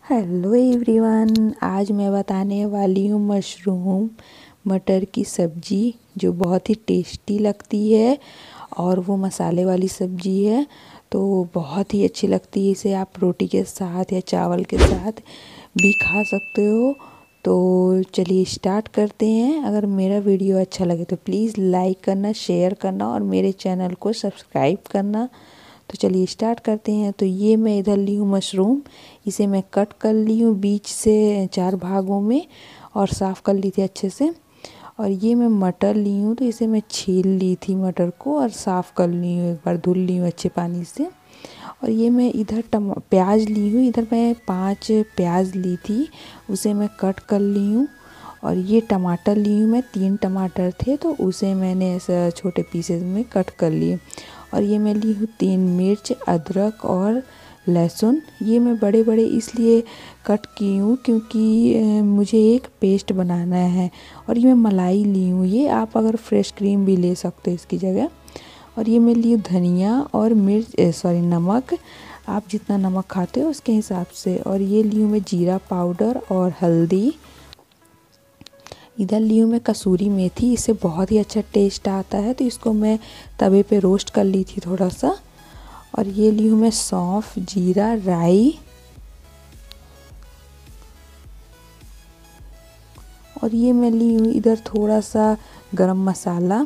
Hello everyone, आज मैं बताने वाली हूँ मशरूम मटर की सब्ज़ी जो बहुत ही टेस्टी लगती है और वो मसाले वाली सब्ज़ी है तो बहुत ही अच्छी लगती है। इसे आप रोटी के साथ या चावल के साथ भी खा सकते हो। तो चलिए स्टार्ट करते हैं। अगर मेरा वीडियो अच्छा लगे तो प्लीज़ लाइक करना, शेयर करना और मेरे चैनल को सब्सक्राइब करना। तो चलिए स्टार्ट करते हैं। तो ये मैं इधर ली हूँ मशरूम, इसे मैं कट कर ली हूँ बीच से 4 भागों में और साफ़ कर ली थी अच्छे से। और ये मैं मटर ली हूँ तो इसे मैं छील ली थी मटर को और साफ़ कर ली हूँ, एक बार धुल ली हूँ अच्छे पानी से। और ये मैं इधर प्याज ली हूँ, इधर मैं 5 प्याज ली थी, उसे मैं कट कर ली हूँ। और ये टमाटर ली हूँ मैं, 3 टमाटर थे तो उसे मैंने ऐसा छोटे पीसेस में कट कर लिए। और ये मैं ली हूँ 3 मिर्च, अदरक और लहसुन। ये मैं बड़े बड़े इसलिए कट की हूँ क्योंकि मुझे एक पेस्ट बनाना है। और ये मैं मलाई ली हूँ, ये आप अगर फ्रेश क्रीम भी ले सकते हो इसकी जगह। और ये मैं ली हूँ धनिया और नमक, आप जितना नमक खाते हो उसके हिसाब से। और ये ली हूँ मैं जीरा पाउडर और हल्दी। इधर ली हूँ मैं कसूरी मेथी, इससे बहुत ही अच्छा टेस्ट आता है तो इसको मैं तवे पे रोस्ट कर ली थी थोड़ा सा। और ये ली हूँ मैं सौंफ, जीरा, राई। और ये मैं ली हूँ इधर थोड़ा सा गरम मसाला।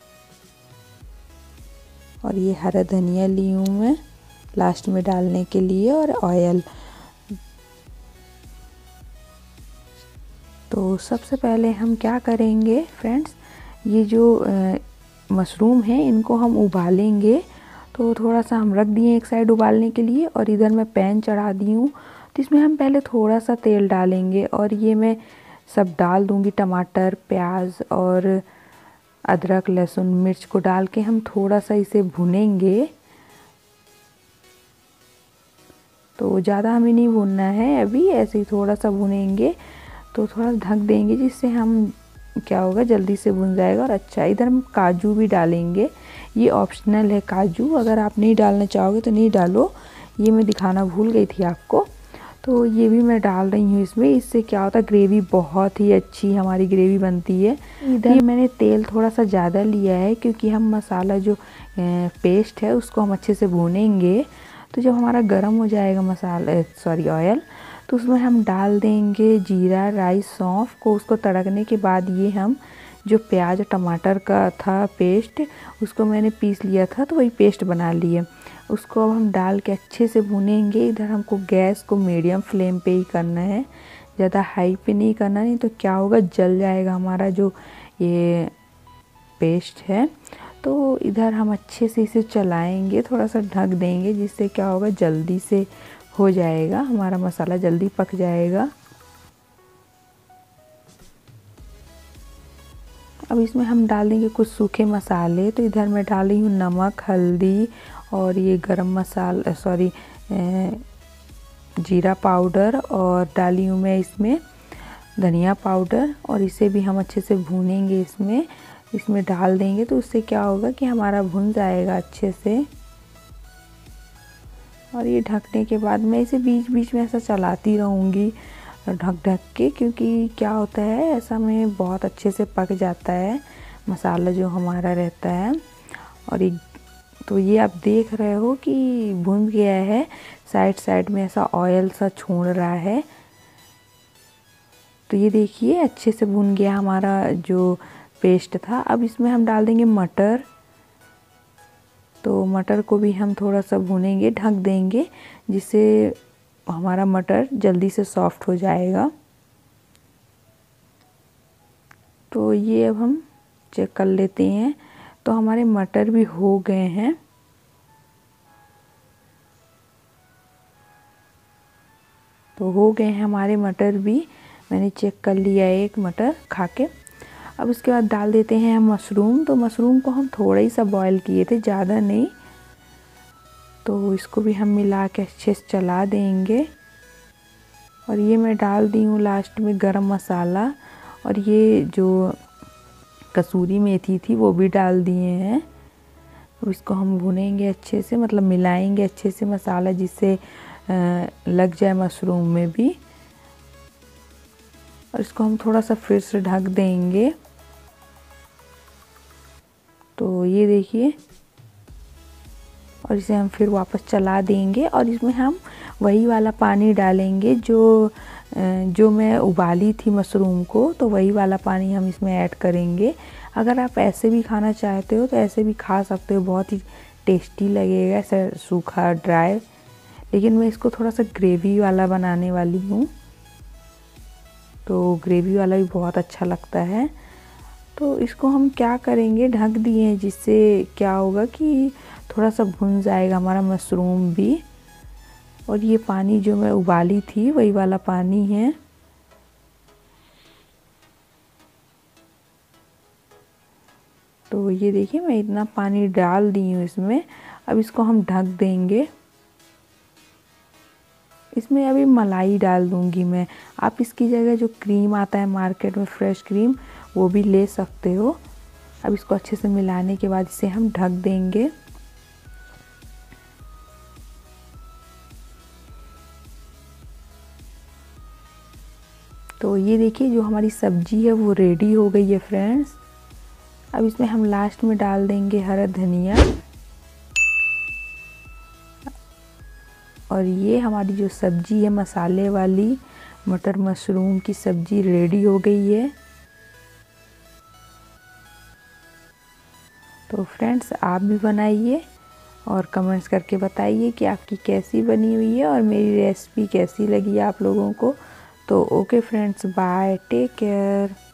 और ये हरा धनिया ली हूँ मैं लास्ट में डालने के लिए, और ऑयल। तो सबसे पहले हम क्या करेंगे फ्रेंड्स, ये जो मशरूम है इनको हम उबालेंगे। तो थोड़ा सा हम रख दिए एक साइड उबालने के लिए। और इधर मैं पैन चढ़ा दी हूँ तो इसमें हम पहले थोड़ा सा तेल डालेंगे। और ये मैं सब डाल दूँगी, टमाटर, प्याज और अदरक, लहसुन, मिर्च को डाल के हम थोड़ा सा इसे भुनेंगे। तो ज़्यादा हमें नहीं भूनना है अभी, ऐसे ही थोड़ा सा भुनेंगे। तो थोड़ा ढक देंगे जिससे हम क्या होगा जल्दी से भुन जाएगा और अच्छा। इधर हम काजू भी डालेंगे, ये ऑप्शनल है काजू, अगर आप नहीं डालना चाहोगे तो नहीं डालो, ये मैं दिखाना भूल गई थी आपको। तो ये भी मैं डाल रही हूँ इसमें, इससे क्या होता है ग्रेवी बहुत ही अच्छी हमारी ग्रेवी बनती है। इधर मैंने तेल थोड़ा सा ज़्यादा लिया है क्योंकि हम मसाला जो पेस्ट है उसको हम अच्छे से भूनेंगे। तो जब हमारा गर्म हो जाएगा ऑयल, तो उसमें हम डाल देंगे जीरा, राई, सौंफ को। उसको तड़कने के बाद ये हम जो प्याज और टमाटर का था पेस्ट, उसको मैंने पीस लिया था तो वही पेस्ट बना लिए, उसको अब हम डाल के अच्छे से भुनेंगे। इधर हमको गैस को मीडियम फ्लेम पे ही करना है, ज़्यादा हाई पे नहीं करना, नहीं तो क्या होगा जल जाएगा हमारा जो ये पेस्ट है। तो इधर हम अच्छे से इसे चलाएंगे, थोड़ा सा ढक देंगे जिससे क्या होगा जल्दी से हो जाएगा, हमारा मसाला जल्दी पक जाएगा। अब इसमें हम डाल देंगे कुछ सूखे मसाले। तो इधर मैं डाल रही हूँ नमक, हल्दी और ये गरम मसाला जीरा पाउडर, और डाली हूँ मैं इसमें धनिया पाउडर। और इसे भी हम अच्छे से भूनेंगे, इसमें डाल देंगे तो उससे क्या होगा कि हमारा भुन जाएगा अच्छे से। और ये ढकने के बाद मैं इसे बीच बीच में ऐसा चलाती रहूँगी ढक ढक के, क्योंकि क्या होता है ऐसा में बहुत अच्छे से पक जाता है मसाला जो हमारा रहता है। और तो ये आप देख रहे हो कि भुन गया है, साइड साइड में ऐसा ऑयल सा छोड़ रहा है। तो ये देखिए अच्छे से भुन गया हमारा जो पेस्ट था। अब इसमें हम डाल देंगे मटर। तो मटर को भी हम थोड़ा सा भूनेंगे, ढक देंगे जिससे हमारा मटर जल्दी से सॉफ्ट हो जाएगा। तो ये अब हम चेक कर लेते हैं। तो हमारे मटर भी हो गए हैं। तो हो गए हैं हमारे मटर भी, मैंने चेक कर लिया है एक मटर खा के। अब उसके बाद डाल देते हैं हम मशरूम। तो मशरूम को हम थोड़ा ही सा बॉईल किए थे, ज़्यादा नहीं। तो इसको भी हम मिला के अच्छे से चला देंगे। और ये मैं डाल दी हूँ लास्ट में गरम मसाला, और ये जो कसूरी मेथी थी वो भी डाल दिए हैं। अब इसको हम भुनेंगे अच्छे से, मतलब मिलाएंगे अच्छे से मसाला, जिससे लग जाए मशरूम में भी। और इसको हम थोड़ा सा फिर से ढक देंगे। तो ये देखिए, और इसे हम फिर वापस चला देंगे और इसमें हम वही वाला पानी डालेंगे जो मैं उबाली थी मशरूम को, तो वही वाला पानी हम इसमें ऐड करेंगे। अगर आप ऐसे भी खाना चाहते हो तो ऐसे भी खा सकते हो, बहुत ही टेस्टी लगेगा ऐसा सूखा ड्राई। लेकिन मैं इसको थोड़ा सा ग्रेवी वाला बनाने वाली हूँ, तो ग्रेवी वाला भी बहुत अच्छा लगता है। तो इसको हम क्या करेंगे, ढक दिए हैं, जिससे क्या होगा कि थोड़ा सा भुन जाएगा हमारा मशरूम भी। और ये पानी जो मैं उबाली थी वही वाला पानी है। तो ये देखिए, मैं इतना पानी डाल दी हूँ इसमें। अब इसको हम ढक देंगे। इसमें अभी मलाई डाल दूंगी मैं। आप इसकी जगह जो क्रीम आता है मार्केट में, फ्रेश क्रीम, वो भी ले सकते हो। अब इसको अच्छे से मिलाने के बाद इसे हम ढक देंगे। तो ये देखिए, जो हमारी सब्जी है वो रेडी हो गई है फ्रेंड्स। अब इसमें हम लास्ट में डाल देंगे हरा धनिया। और ये हमारी जो सब्जी है मसाले वाली मटर मशरूम की सब्जी रेडी हो गई है। तो फ्रेंड्स, आप भी बनाइए और कमेंट्स करके बताइए कि आपकी कैसी बनी हुई है और मेरी रेसिपी कैसी लगी आप लोगों को। तो okay friends, bye, take care.